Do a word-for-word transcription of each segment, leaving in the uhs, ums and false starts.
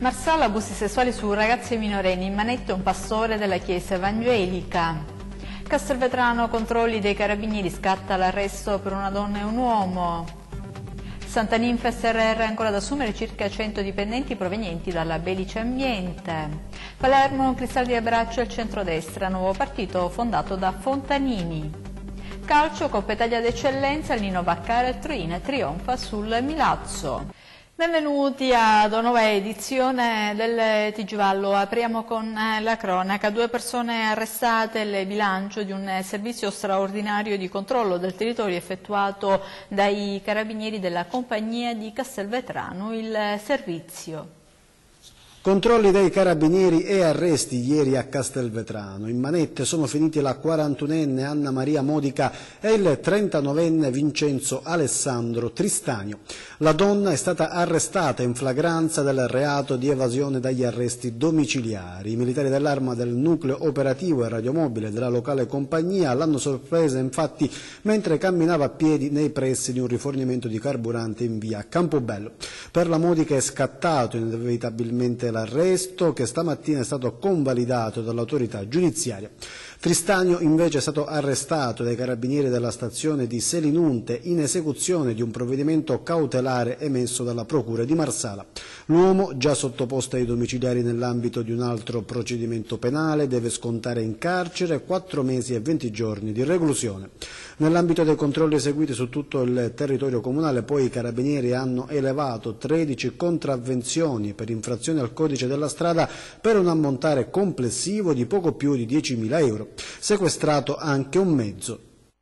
Marsala, abusi sessuali su ragazzi minorenni, in manette un pastore della chiesa evangelica. Castelvetrano, controlli dei carabinieri, scatta l'arresto per una donna e un uomo. Santa Ninfa S R R ancora da assumere circa cento dipendenti provenienti dalla Belice Ambiente. Palermo, Cristalli a braccio al centrodestra, nuovo partito fondato da Fontanini. Calcio, Coppa Italia d'Eccellenza, il Nino Vaccaro e Troina trionfa sul Milazzo. Benvenuti ad una nuova edizione del T G Vallo. Apriamo con la cronaca. Due persone arrestate, il bilancio di un servizio straordinario di controllo del territorio effettuato dai carabinieri della compagnia di Castelvetrano. Il servizio. Controlli dei carabinieri e arresti ieri a Castelvetrano. In manette sono finiti la quarantunenne Anna Maria Modica e il trentanovenne Vincenzo Alessandro Tristanio. La donna è stata arrestata in flagranza del reato di evasione dagli arresti domiciliari. I militari dell'Arma del nucleo operativo e radiomobile della locale compagnia l'hanno sorpresa infatti mentre camminava a piedi nei pressi di un rifornimento di carburante in via Campobello. Per la Modica è scattato inevitabilmente l'arresto che stamattina è stato convalidato dall'autorità giudiziaria. Tristanio invece è stato arrestato dai carabinieri della stazione di Selinunte in esecuzione di un provvedimento cautelare emesso dalla procura di Marsala. L'uomo, già sottoposto ai domiciliari nell'ambito di un altro procedimento penale, deve scontare in carcere quattro mesi e venti giorni di reclusione. Nell'ambito dei controlli eseguiti su tutto il territorio comunale, poi i carabinieri hanno elevato tredici contravvenzioni per infrazione al codice della strada per un ammontare complessivo di poco più di diecimila euro. Sequestrato anche un mezzo.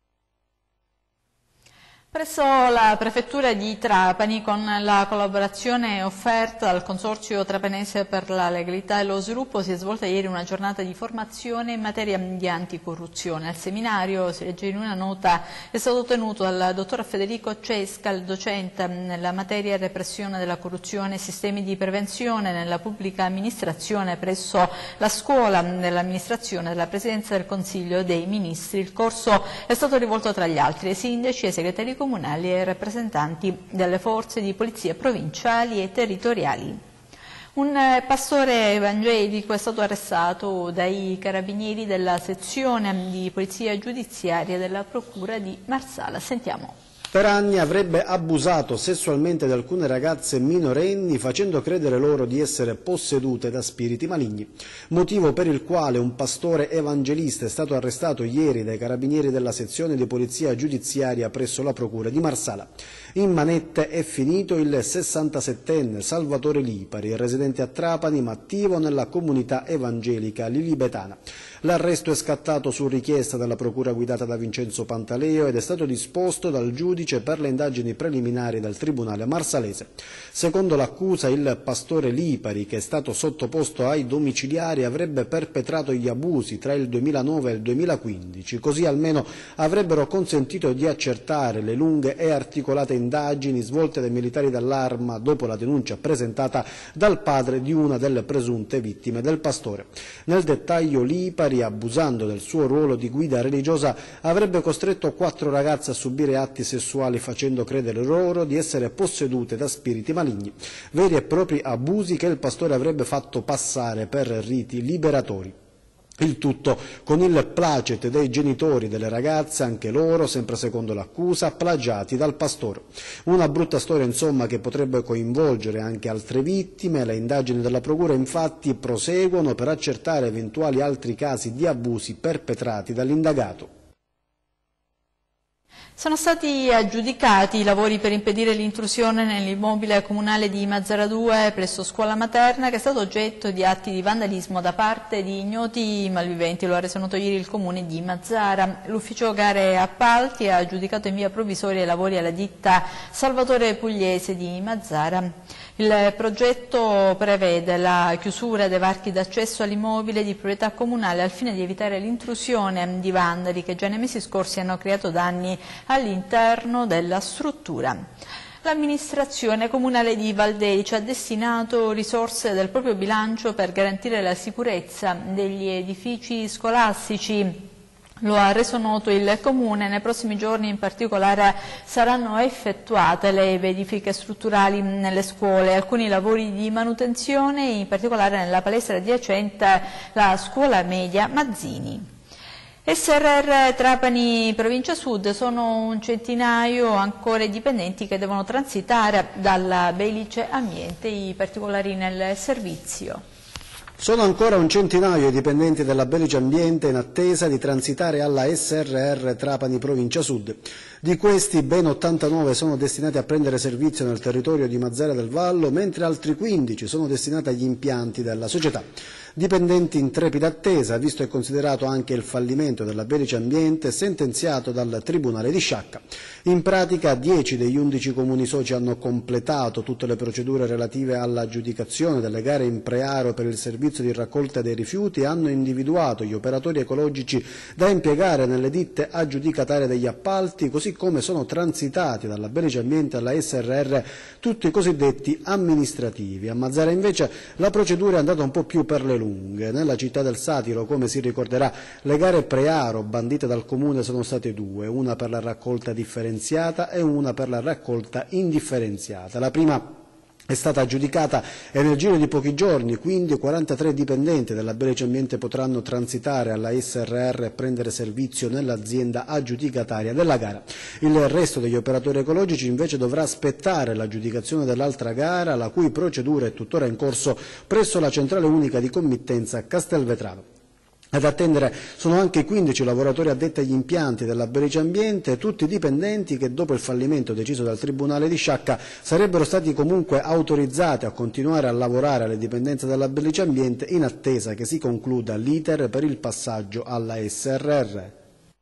Presso la prefettura di Trapani, con la collaborazione offerta dal Consorzio Trapanese per la Legalità e lo Sviluppo, si è svolta ieri una giornata di formazione in materia di anticorruzione. Al seminario, si legge in una nota, è stato tenuto dal dottor Federico Cesca, il docente nella materia repressione della corruzione e sistemi di prevenzione nella pubblica amministrazione presso la scuola dell'amministrazione della Presidenza del Consiglio dei Ministri. Il corso è stato rivolto tra gli altri ai sindaci e ai segretari comunali e rappresentanti delle forze di polizia provinciali e territoriali. Un pastore evangelico è stato arrestato dai carabinieri della sezione di polizia giudiziaria della procura di Marsala. Sentiamo. Per anni avrebbe abusato sessualmente di alcune ragazze minorenni facendo credere loro di essere possedute da spiriti maligni, motivo per il quale un pastore evangelista è stato arrestato ieri dai carabinieri della sezione di polizia giudiziaria presso la procura di Marsala. In manette è finito il sessantasettenne Salvatore Lipari, residente a Trapani ma attivo nella comunità evangelica lilibetana. L'arresto è scattato su richiesta della procura guidata da Vincenzo Pantaleo ed è stato disposto dal giudice per le indagini preliminari del tribunale marsalese. Secondo l'accusa, il pastore Lipari, che è stato sottoposto ai domiciliari, avrebbe perpetrato gli abusi tra il duemilanove e il duemilaquindici, così almeno avrebbero consentito di accertare le lunghe e articolate indagini svolte dai militari dell'Arma dopo la denuncia presentata dal padre di una delle presunte vittime del pastore. Nel dettaglio, Lipari, abusando del suo ruolo di guida religiosa, avrebbe costretto quattro ragazze a subire atti sessuali facendo credere loro di essere possedute da spiriti maligni, veri e propri abusi che il pastore avrebbe fatto passare per riti liberatori. Il tutto con il placet dei genitori delle ragazze, anche loro, sempre secondo l'accusa, plagiati dal pastore. Una brutta storia, insomma, che potrebbe coinvolgere anche altre vittime. Le indagini della procura, infatti, proseguono per accertare eventuali altri casi di abusi perpetrati dall'indagato. Sono stati aggiudicati i lavori per impedire l'intrusione nell'immobile comunale di Mazzara due presso scuola materna, che è stato oggetto di atti di vandalismo da parte di ignoti malviventi. Lo ha reso noto ieri il comune di Mazzara. L'ufficio gare e appalti ha aggiudicato in via provvisoria i lavori alla ditta Salvatore Pugliese di Mazzara. Il progetto prevede la chiusura dei varchi d'accesso all'immobile di proprietà comunale al fine di evitare l'intrusione di vandali che già nei mesi scorsi hanno creato danni all'interno della struttura. L'amministrazione comunale di Valderice ha destinato risorse del proprio bilancio per garantire la sicurezza degli edifici scolastici. Lo ha reso noto il Comune. Nei prossimi giorni in particolare saranno effettuate le verifiche strutturali nelle scuole, alcuni lavori di manutenzione, in particolare nella palestra adiacente la scuola media Mazzini. S R R Trapani Provincia Sud sono un centinaio ancora i dipendenti che devono transitare dalla Belice Ambiente, i particolari nel servizio. Sono ancora un centinaio i dipendenti della Belice Ambiente in attesa di transitare alla S R R Trapani Provincia Sud. Di questi ben ottantanove sono destinati a prendere servizio nel territorio di Mazara del Vallo, mentre altri quindici sono destinati agli impianti della società. Dipendenti in trepida attesa, visto e considerato anche il fallimento della Belice Ambiente sentenziato dal Tribunale di Sciacca. In pratica dieci degli undici comuni soci hanno completato tutte le procedure relative all'aggiudicazione delle gare in pre-aro per il servizio di raccolta dei rifiuti e hanno individuato gli operatori ecologici da impiegare nelle ditte aggiudicatarie degli appalti, così come sono transitati dalla Belice Ambiente alla S R R tutti i cosiddetti amministrativi. A Mazara invece la procedura è andata un po' più per le lunghe. Nella città del Satiro, come si ricorderà, le gare pre-aro bandite dal Comune sono state due, una per la raccolta differenziata e una per la raccolta indifferenziata. La prima è stata aggiudicata e nel giro di pochi giorni, quindi quarantatré dipendenti della Belice Ambiente potranno transitare alla S R R e prendere servizio nell'azienda aggiudicataria della gara. Il resto degli operatori ecologici invece dovrà aspettare l'aggiudicazione dell'altra gara, la cui procedura è tuttora in corso presso la centrale unica di committenza Castelvetrano. Ad attendere sono anche i quindici lavoratori addetti agli impianti della Belice Ambiente, tutti dipendenti che dopo il fallimento deciso dal Tribunale di Sciacca sarebbero stati comunque autorizzati a continuare a lavorare alle dipendenze della Belice Ambiente in attesa che si concluda l'iter per il passaggio alla S R R.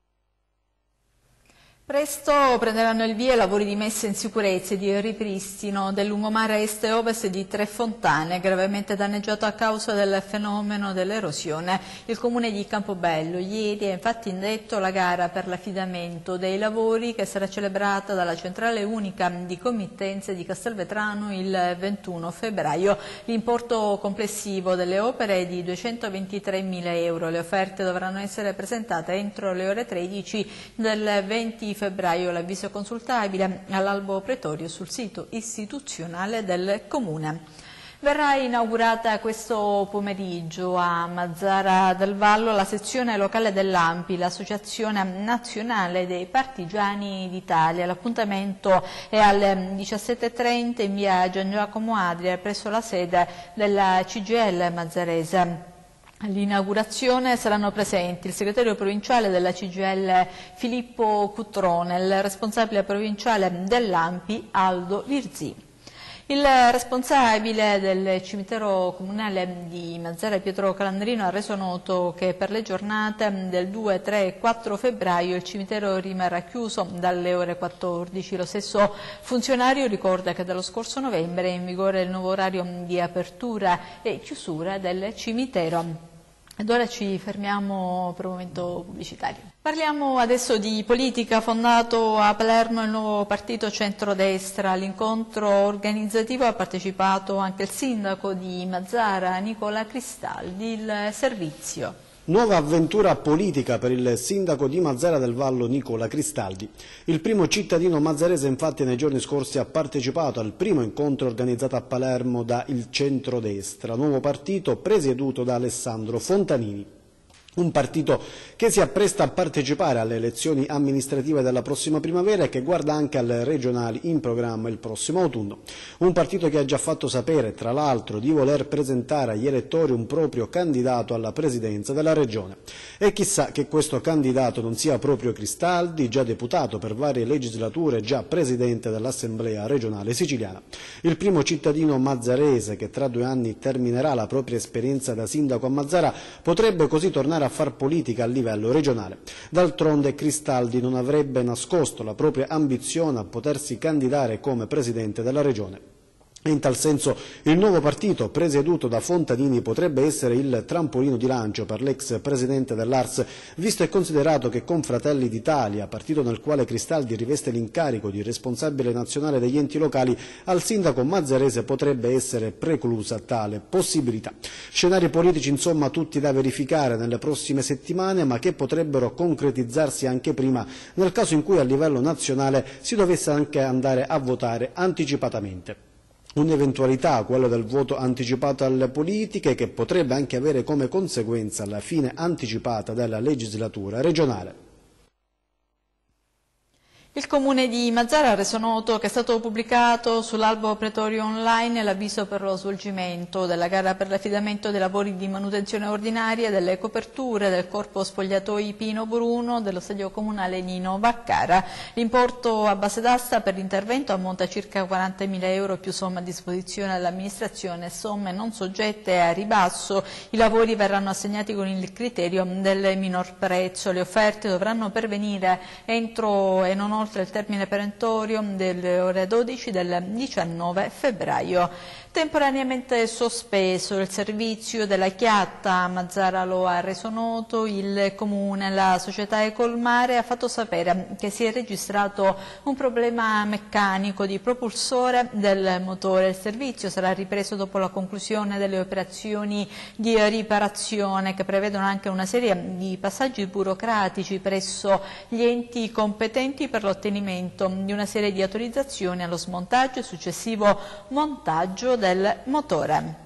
Presto prenderanno il via i lavori di messa in sicurezza e di ripristino del lungomare est e ovest di Tre Fontane, gravemente danneggiato a causa del fenomeno dell'erosione. Il Comune di Campobello ieri ha infatti indetto la gara per l'affidamento dei lavori, che sarà celebrata dalla centrale unica di committenze di Castelvetrano il ventuno febbraio. L'importo complessivo delle opere è di duecentoventitremila euro. Le offerte dovranno essere presentate entro le ore tredici del venti febbraio. L'avviso è consultabile all'albo pretorio sul sito istituzionale del Comune. Verrà inaugurata questo pomeriggio a Mazara del Vallo la sezione locale dell'A M P I, l'Associazione Nazionale dei Partigiani d'Italia. L'appuntamento è alle diciassette e trenta in via Gian Giacomo Adria presso la sede della C G I L Mazzarese. All'inaugurazione saranno presenti il segretario provinciale della C G I L Filippo Cutrone, il responsabile provinciale dell'A M P I Aldo Virzì. Il responsabile del cimitero comunale di Mazara Pietro Calandrino ha reso noto che per le giornate del due, tre e quattro febbraio il cimitero rimarrà chiuso dalle ore quattordici. Lo stesso funzionario ricorda che dallo scorso novembre è in vigore il nuovo orario di apertura e chiusura del cimitero. Ed ora ci fermiamo per un momento pubblicitario. Parliamo adesso di politica. Fondato a Palermo il nuovo partito centrodestra. All'incontro organizzativo ha partecipato anche il sindaco di Mazara, Nicola Cristaldi. Il servizio. Nuova avventura politica per il sindaco di Mazara del Vallo Nicola Cristaldi. Il primo cittadino mazzarese infatti nei giorni scorsi ha partecipato al primo incontro organizzato a Palermo da il centrodestra, nuovo partito presieduto da Alessandro Fontanini. Un partito che si appresta a partecipare alle elezioni amministrative della prossima primavera e che guarda anche alle regionali in programma il prossimo autunno. Un partito che ha già fatto sapere, tra l'altro, di voler presentare agli elettori un proprio candidato alla presidenza della regione. E chissà che questo candidato non sia proprio Cristaldi, già deputato per varie legislature e già presidente dell'Assemblea regionale siciliana. Il primo cittadino mazzarese che tra due anni terminerà la propria esperienza da sindaco a Mazara potrebbe così tornare a far politica a livello regionale. D'altronde Cristaldi non avrebbe nascosto la propria ambizione a potersi candidare come presidente della regione. In tal senso il nuovo partito presieduto da Fontanini potrebbe essere il trampolino di lancio per l'ex presidente dell'A R S, visto e considerato che con Fratelli d'Italia, partito nel quale Cristaldi riveste l'incarico di responsabile nazionale degli enti locali, al sindaco mazzarese potrebbe essere preclusa tale possibilità. Scenari politici insomma tutti da verificare nelle prossime settimane, ma che potrebbero concretizzarsi anche prima nel caso in cui a livello nazionale si dovesse anche andare a votare anticipatamente. Un'eventualità, quella del voto anticipato alle politiche, che potrebbe anche avere come conseguenza la fine anticipata della legislatura regionale. Il Comune di Mazara ha reso noto che è stato pubblicato sull'albo pretorio online l'avviso per lo svolgimento della gara per l'affidamento dei lavori di manutenzione ordinaria delle coperture del corpo spogliatoi Pino Bruno dello stadio comunale Nino Vaccara. L'importo a base d'asta per l'intervento ammonta a circa quarantamila euro più somme a disposizione dell'amministrazione, somme non soggette a ribasso. I lavori verranno assegnati con il criterio del minor prezzo. Le offerte dovranno pervenire entro e non oltre il termine perentorio delle ore dodici del diciannove febbraio. Temporaneamente sospeso il servizio della Chiatta, Mazara lo ha reso noto il Comune. La società Ecolmare ha fatto sapere che si è registrato un problema meccanico di propulsore del motore. Il servizio sarà ripreso dopo la conclusione delle operazioni di riparazione, che prevedono anche una serie di passaggi burocratici presso gli enti competenti per l'ottenimento di una serie di autorizzazioni allo smontaggio e successivo montaggio del motore.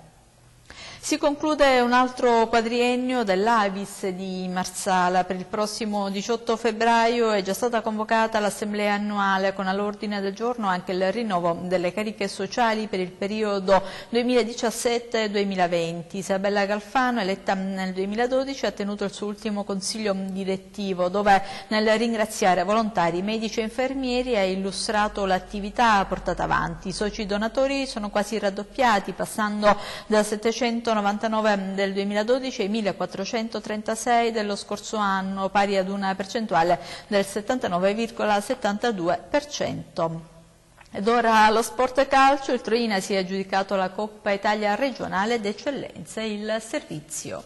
Si conclude un altro quadriennio dell'Avis di Marsala. Per il prossimo diciotto febbraio è già stata convocata l'assemblea annuale con all'ordine del giorno anche il rinnovo delle cariche sociali per il periodo duemiladiciassette duemilaventi. Isabella Galfano, eletta nel duemiladodici, ha tenuto il suo ultimo consiglio direttivo, dove nel ringraziare volontari, medici e infermieri ha illustrato l'attività portata avanti. I soci donatori sono quasi raddoppiati, passando da settecentonovantanove del duemiladodici ai millequattrocentotrentasei dello scorso anno, pari ad una percentuale del settantanove virgola settantadue per cento. Ed ora lo sport calcio. Il Troina si è aggiudicato la Coppa Italia regionale d'eccellenza, il servizio.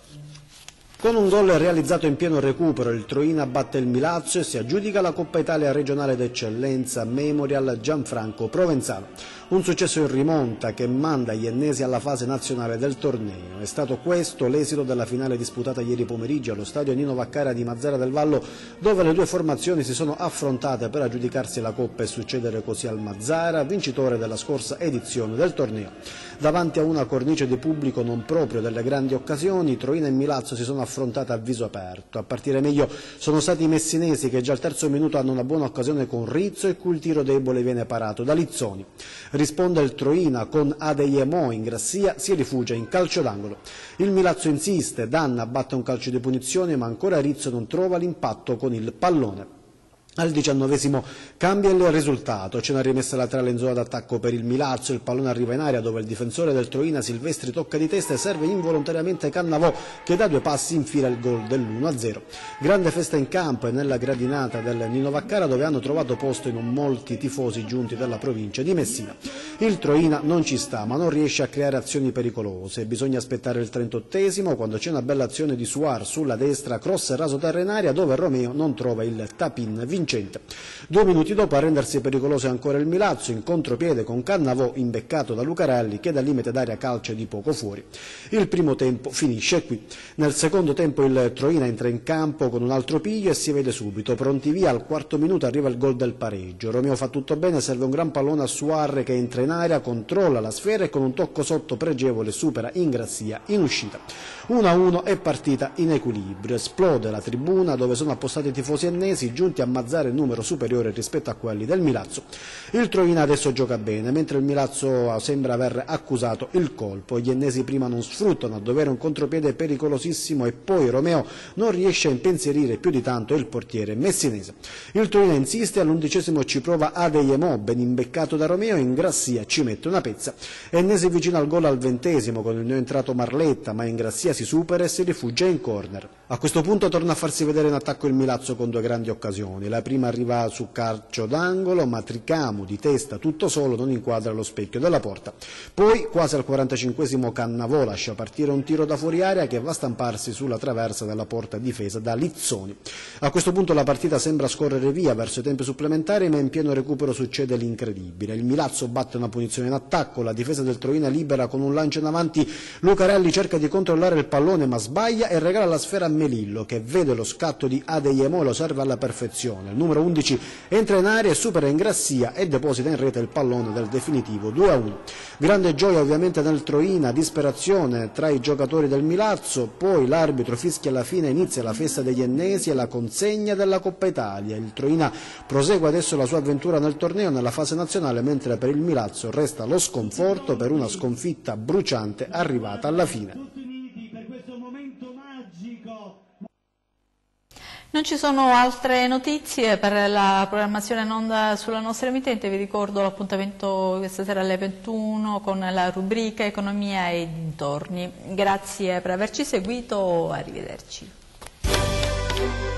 Con un gol realizzato in pieno recupero, il Troina batte il Milazzo e si aggiudica la Coppa Italia regionale d'eccellenza Memorial Gianfranco Provenzano. Un successo in rimonta che manda gli ennesi alla fase nazionale del torneo. È stato questo l'esito della finale disputata ieri pomeriggio allo stadio Nino Vaccara di Mazara del Vallo, dove le due formazioni si sono affrontate per aggiudicarsi la Coppa e succedere così al Mazara, vincitore della scorsa edizione del torneo. Davanti a una cornice di pubblico non proprio delle grandi occasioni, Troina e Milazzo si sono affrontate a viso aperto. A partire meglio sono stati i messinesi, che già al terzo minuto hanno una buona occasione con Rizzo, e cui il tiro debole viene parato da Lizzoni. Risponde il Troina con Adeyemo in Grassia, si rifugia in calcio d'angolo. Il Milazzo insiste, Danna batte un calcio di punizione, ma ancora Rizzo non trova l'impatto con il pallone. Al diciannovesimo cambia il risultato, c'è una rimessa laterale in zona d'attacco per il Milazzo, il pallone arriva in aria dove il difensore del Troina Silvestri tocca di testa e serve involontariamente Cannavò, che da due passi infila il gol dell'uno a zero. Grande festa in campo e nella gradinata del Nino Vaccara, dove hanno trovato posto in molti tifosi giunti dalla provincia di Messina. Il Troina non ci sta, ma non riesce a creare azioni pericolose. Bisogna aspettare il trentottesimo, quando c'è una bella azione di Suar sulla destra, cross e raso terra in aria, dove Romeo non trova il tap-in vincente. Due minuti dopo a rendersi pericoloso è ancora il Milazzo, in contropiede con Cannavò imbeccato da Lucarelli, che dal limite d'aria calcia di poco fuori. Il primo tempo finisce qui. Nel secondo tempo il Troina entra in campo con un altro piglio e si vede subito. Pronti via, al quarto minuto arriva il gol del pareggio. Romeo fa tutto bene, serve un gran pallone a Suarre, che entra in aria, controlla la sfera e con un tocco sotto pregevole supera in Grassia in uscita. uno a uno è partita in equilibrio. Esplode la tribuna, dove sono appostati i tifosi ennesi, giunti a Mazzara il numero superiore rispetto a quelli del Milazzo. Il Troina adesso gioca bene, mentre il Milazzo sembra aver accusato il colpo. Gli ennesi prima non sfruttano a dovere un contropiede pericolosissimo e poi Romeo non riesce a impensierire più di tanto il portiere messinese. Il Troina insiste, all'undicesimo ci prova Adeyemo, ben imbeccato da Romeo, in Grassia ci mette una pezza. Ennesi vicino al gol al ventesimo con il neoentrato Marletta, ma in Grassia si supera e si rifugia in corner. A questo punto torna a farsi vedere in attacco il Milazzo con due grandi occasioni. La prima arriva su calcio d'angolo, ma Tricamo di testa tutto solo non inquadra lo specchio della porta. Poi quasi al quarantacinquesimo Cannavò lascia partire un tiro da fuori area che va a stamparsi sulla traversa della porta difesa da Lizzoni. A questo punto la partita sembra scorrere via verso i tempi supplementari, ma in pieno recupero succede l'incredibile. Il Milazzo batte una punizione in attacco, la difesa del Troina libera con un lancio in avanti, Lucarelli cerca di controllare il pallone ma sbaglia e regala la sfera a Melillo che vede lo scatto di Adeyemo e lo serve alla perfezione. Il numero undici entra in area e supera Ingrassia e deposita in rete il pallone del definitivo due a uno. Grande gioia ovviamente nel Troina, disperazione tra i giocatori del Milazzo, poi l'arbitro fischia alla fine, inizia la festa degli ennesi e la consegna della Coppa Italia. Il Troina prosegue adesso la sua avventura nel torneo nella fase nazionale, mentre per il Milazzo resta lo sconforto per una sconfitta bruciante arrivata alla fine. Non ci sono altre notizie per la programmazione in onda sulla nostra emittente. Vi ricordo l'appuntamento questa sera alle ventuno con la rubrica Economia e dintorni. Grazie per averci seguito, arrivederci.